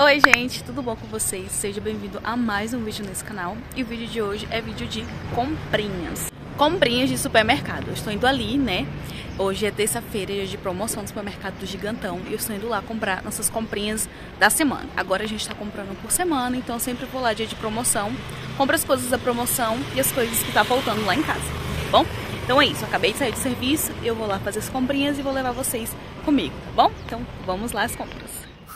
Oi gente, tudo bom com vocês? Seja bem-vindo a mais um vídeo nesse canal. E o vídeo de hoje é vídeo de comprinhas. Comprinhas de supermercado. Eu estou indo ali, né? Hoje é terça-feira, dia de promoção do supermercado do Gigantão. E eu estou indo lá comprar nossas comprinhas da semana. Agora a gente está comprando por semana, então eu sempre vou lá dia de promoção. Compro as coisas da promoção e as coisas que tá faltando lá em casa, tá bom? Então é isso, eu acabei de sair do serviço, eu vou lá fazer as comprinhas e vou levar vocês comigo, tá bom? Então vamos lá às compras.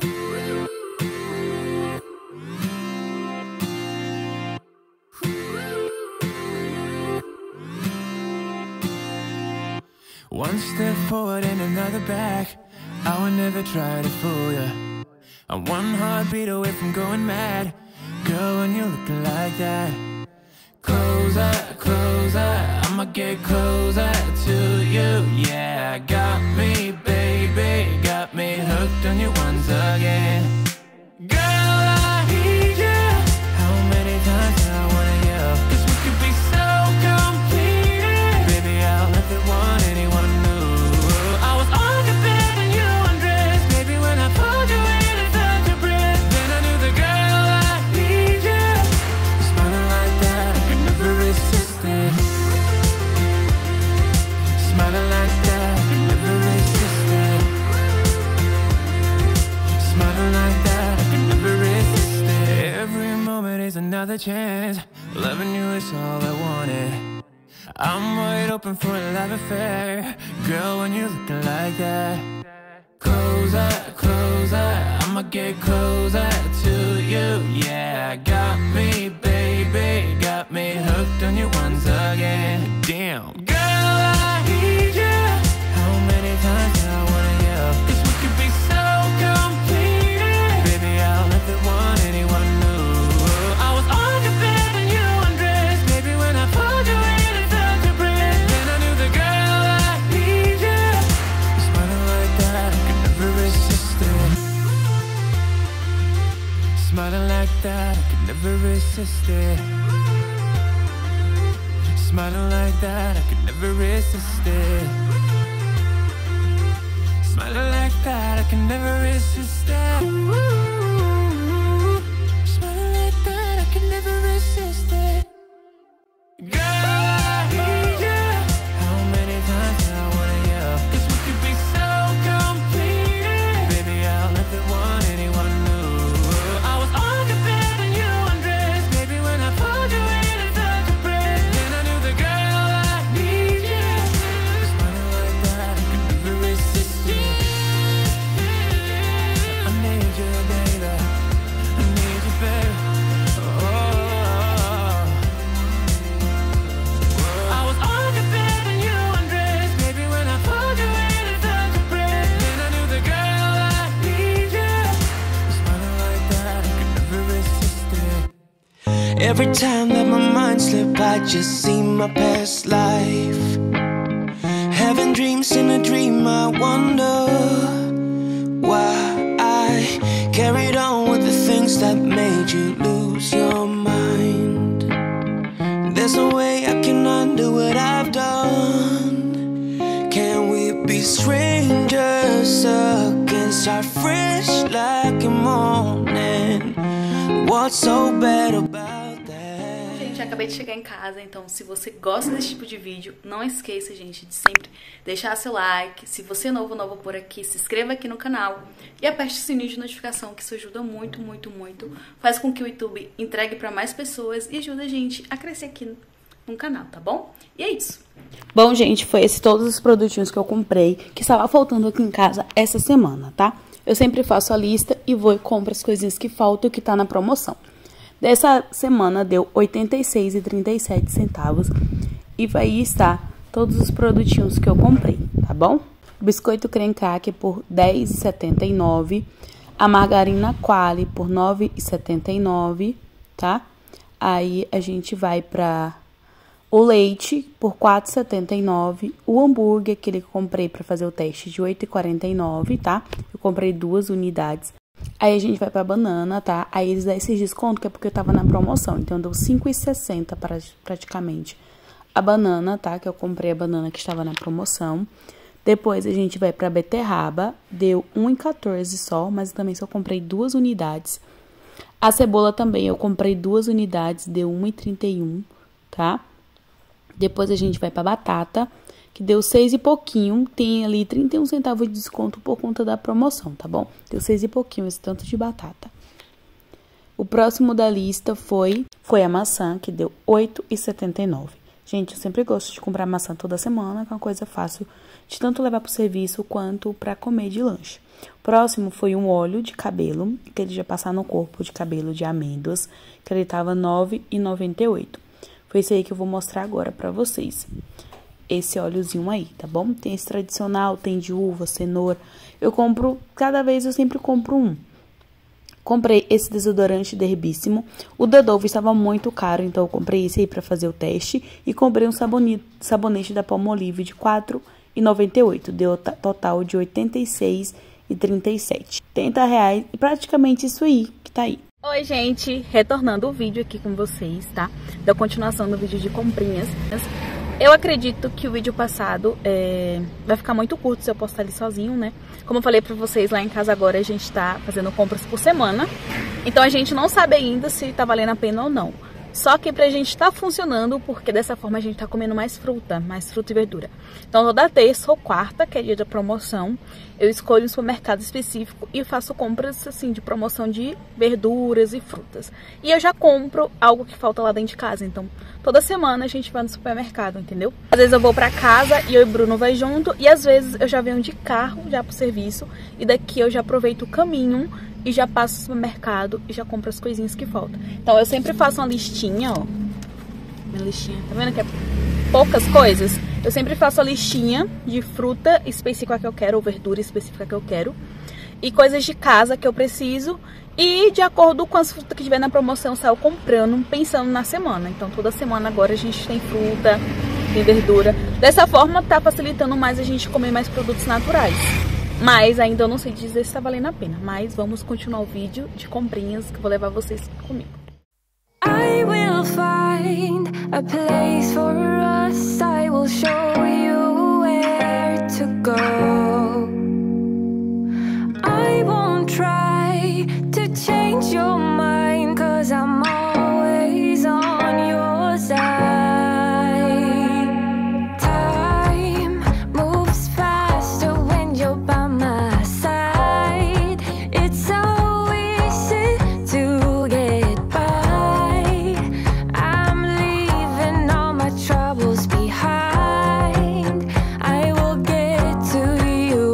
One step forward and another back. I would never try to fool ya. I'm one heartbeat away from going mad. Girl, when you're looking like that, closer, closer, I'ma get closer to you. Yeah, got me, baby, got me hooked on you once again. Girl, I need you. How many times do I wanna yell? 'Cause we could be so complete. Baby, I'll never want anyone new. I was on the bed and you undressed. Baby, when I pulled you in and felt your breath, then I knew the girl I need you. Smiling like that, I could never resist it. Smiling like that, I could never resist it. Smiling like that, I could never resist it. Every moment is another chance. Loving you is all I wanted. I'm wide open for a love affair. Girl, when you're looking like that, closer, closer, I'ma get closer to you. Yeah, got me, baby, got me hooked on you once again. Damn, girl, I need you. How many times do I wanna yell? 'Cause we could be so complete. Baby, I'll never want anyone new. I was on the bed and you undressed. Baby, when I pulled you in and felt your breath, then I knew the girl I need you. Smiling like that, I could never resist it. Smiling like that, I could never resist it. Smiling like that, I could never resist it. Smiling like that, I could never resist it. Ooh, smiling like that, I could never resist it. Girl, I need you. How many times do I wanna yell? 'Cause we could be so complete. Baby, I'll never want anyone new. I was on the bed and you undressed. Baby, when I pulled you in and felt your breath, then I knew the girl I need you. Smiling like that, I could never resist it. I need you, baby. I need you, baby. I was on the bed and you undressed. Baby, when I pulled you in and felt your breath, then I knew the girl I need you. Smiling like that, I could never resist it. Every time that my mind slip, I just see my past life. Having dreams in a dream, I wonder why I carried on with the things that made you lose your mind. There's no way I can undo what I've done. Can we be strangers again? Start fresh like a morning. What's so bad about that? Gente, eu acabei de chegar em casa, então se você gosta desse tipo de vídeo, não esqueça, gente, de sempre deixar seu like. Se você é novo por aqui, se inscreva aqui no canal e aperte o sininho de notificação, que isso ajuda muito, muito, muito. Faz com que o YouTube entregue para mais pessoas e ajuda a gente a crescer aqui no canal, tá bom? E é isso. Bom, gente, foi esse todos os produtinhos que eu comprei, que estava faltando aqui em casa essa semana, tá? Eu sempre faço a lista e vou e compro as coisinhas que faltam e que tá na promoção. Dessa semana deu R$ 86,37 e vai estar todos os produtinhos que eu comprei, tá bom? Biscoito creme cracker por R$ 10,79, a margarina Qualy por R$ 9,79, tá? Aí a gente vai pra o leite por R$ 4,79, o hambúrguer, aquele que eu comprei pra fazer o teste, de R$ 8,49, tá? Eu comprei 2 unidades. Aí a gente vai pra banana, tá? Aí eles dão esse desconto, que é porque eu tava na promoção. Então, deu R$ 5,60 praticamente a banana, tá? Que eu comprei a banana que estava na promoção. Depois a gente vai pra beterraba, deu 1,14 só, mas também só comprei 2 unidades. A cebola também eu comprei 2 unidades, deu 1,31, tá? Depois a gente vai pra batata, que deu 6 e pouquinho, tem ali 31 centavos de desconto por conta da promoção, tá bom? Deu 6 e pouquinho esse tanto de batata. O próximo da lista foi a maçã, que deu 8,79. Gente, eu sempre gosto de comprar maçã toda semana, que é uma coisa fácil de tanto levar pro serviço quanto pra comer de lanche. Próximo foi um óleo de cabelo, que ele já passar no corpo de cabelo de amêndoas, que ele tava R$ 9,98. Foi esse aí que eu vou mostrar agora pra vocês. Esse óleozinho aí, tá bom? Tem esse tradicional, tem de uva, cenoura. Eu compro, cada vez eu sempre compro um. Comprei esse desodorante Herbíssimo. O da Dove estava muito caro, então eu comprei esse aí pra fazer o teste. E comprei um sabonete da Palmolive de R$ 4,98. Deu total de R$ 86,37. R$30 e praticamente isso aí que tá aí. Oi, gente! Retornando o vídeo aqui com vocês, tá? Da continuação do vídeo de comprinhas. Eu acredito que o vídeo passado vai ficar muito curto se eu postar ele sozinho, né? Como eu falei pra vocês, lá em casa agora a gente tá fazendo compras por semana. Então a gente não sabe ainda se tá valendo a pena ou não. Só que pra gente tá funcionando, porque dessa forma a gente tá comendo mais fruta e verdura. Então toda terça ou quarta, que é dia da promoção, eu escolho um supermercado específico e faço compras assim de promoção de verduras e frutas. E eu já compro algo que falta lá dentro de casa, então toda semana a gente vai no supermercado, entendeu? Às vezes eu vou pra casa e eu e o Bruno vai junto, e às vezes eu já venho de carro já pro serviço, e daqui eu já aproveito o caminho e já passo no supermercado e já compro as coisinhas que faltam. Então eu sempre faço uma listinha, ó. Minha listinha, tá vendo que é poucas coisas? Eu sempre faço a listinha de fruta específica que eu quero, ou verdura específica que eu quero, e coisas de casa que eu preciso, e de acordo com as frutas que tiver na promoção, eu saio comprando, pensando na semana. Então toda semana agora a gente tem fruta, tem verdura. Dessa forma tá facilitando mais a gente comer mais produtos naturais. Mas ainda eu não sei dizer se tá valendo a pena. Mas vamos continuar o vídeo de comprinhas que eu vou levar vocês comigo. I will find a place for us. I will show you where to go. I won't try to change your mind, 'cause I'm always on your side. Time moves faster when you're by my side. It's so easy to get by. I'm leaving all my troubles behind. I will get to you.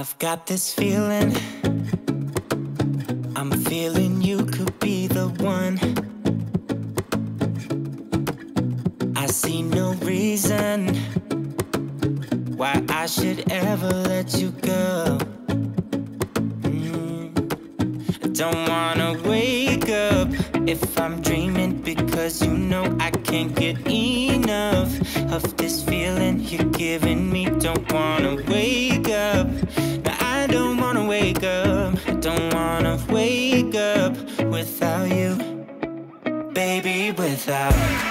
I've got this feeling, I'm feeling you could be the one. I see no reason why I should ever let you go. I don't wanna wake up if I'm dreaming, because you know I can't get enough of this feeling you're giving me. Don't wanna wake up, no, I don't wanna wake up. I don't wanna wake up without you, baby, without.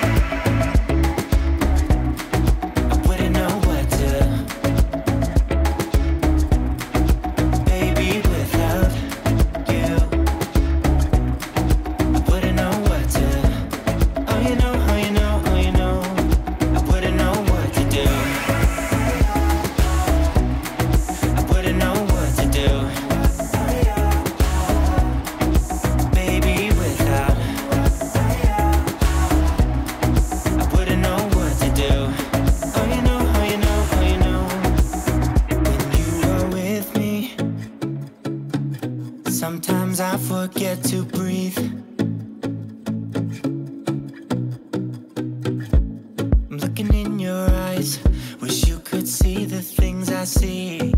Sometimes I forget to breathe. I'm looking in your eyes, wish you could see the things I see.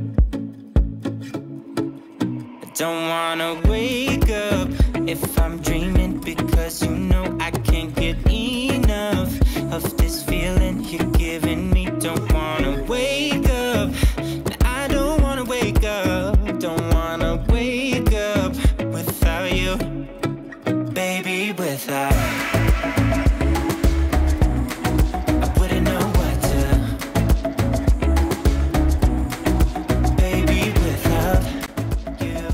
I don't wanna wake up if I'm dreaming, because you know I can't get enough of this feeling you're giving me. Don't wanna wake up, I don't wanna wake up. Don't wanna wake up without you, baby, without. I wouldn't know what to, baby, without you.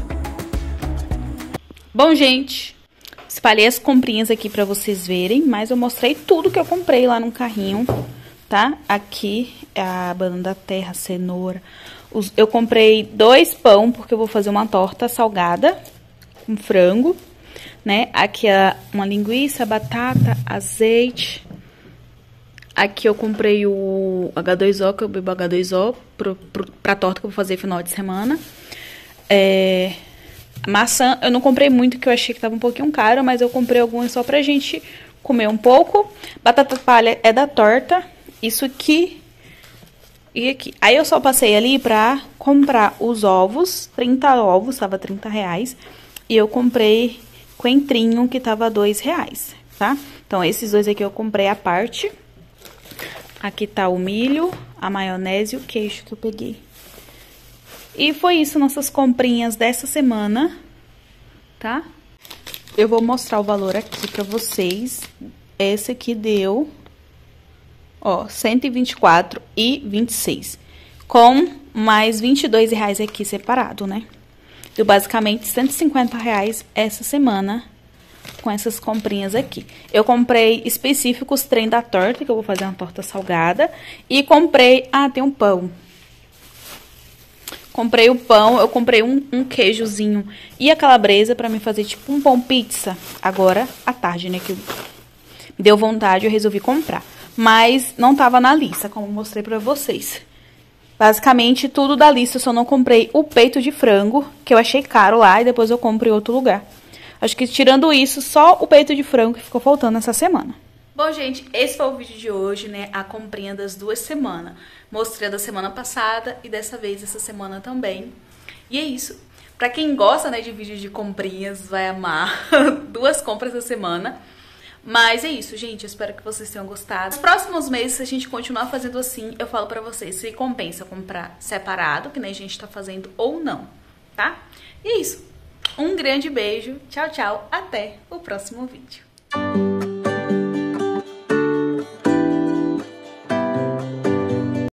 Bom, gente, espalhei as comprinhas aqui pra vocês verem, mas eu mostrei tudo que eu comprei lá no carrinho, tá? Aqui é a banana da terra, cenoura. Eu comprei 2 pão, porque eu vou fazer uma torta salgada com frango, né? Aqui é uma linguiça, batata, azeite. Aqui eu comprei o H2O, que eu bebo H2O pra torta que eu vou fazer final de semana. Maçã, eu não comprei muito, que eu achei que tava um pouquinho caro, mas eu comprei algumas só pra gente comer um pouco. Batata palha é da torta. Isso aqui e aqui. Aí eu só passei ali pra comprar os ovos, 30 ovos, tava R$30. E eu comprei coentrinho, que tava R$2, tá? Então, esses dois aqui eu comprei à parte. Aqui tá o milho, a maionese e o queijo que eu peguei. E foi isso, nossas comprinhas dessa semana, tá? Eu vou mostrar o valor aqui pra vocês. Esse aqui deu, ó, R$124,26. Com mais R$22 aqui separado, né? Deu basicamente R$150 essa semana com essas comprinhas aqui. Eu comprei específicos trem da torta, que eu vou fazer uma torta salgada. E comprei, tem um pão. Comprei o pão, eu comprei um queijozinho e a calabresa pra me fazer tipo um pão pizza. Agora, à tarde, né, que me deu vontade, eu resolvi comprar. Mas não tava na lista, como eu mostrei pra vocês. Basicamente, tudo da lista, eu só não comprei o peito de frango, que eu achei caro lá, e depois eu compro em outro lugar. Acho que tirando isso, só o peito de frango que ficou faltando essa semana. Bom, gente, esse foi o vídeo de hoje, né? A comprinha das 2 semanas. Mostrei a da semana passada e dessa vez essa semana também. E é isso. Pra quem gosta, né, de vídeo de comprinhas, vai amar 2 compras da semana. Mas é isso, gente. Eu espero que vocês tenham gostado. Nos próximos meses, se a gente continuar fazendo assim, eu falo pra vocês se compensa comprar separado, que nem a gente tá fazendo, ou não, tá? E é isso. Um grande beijo. Tchau, tchau. Até o próximo vídeo.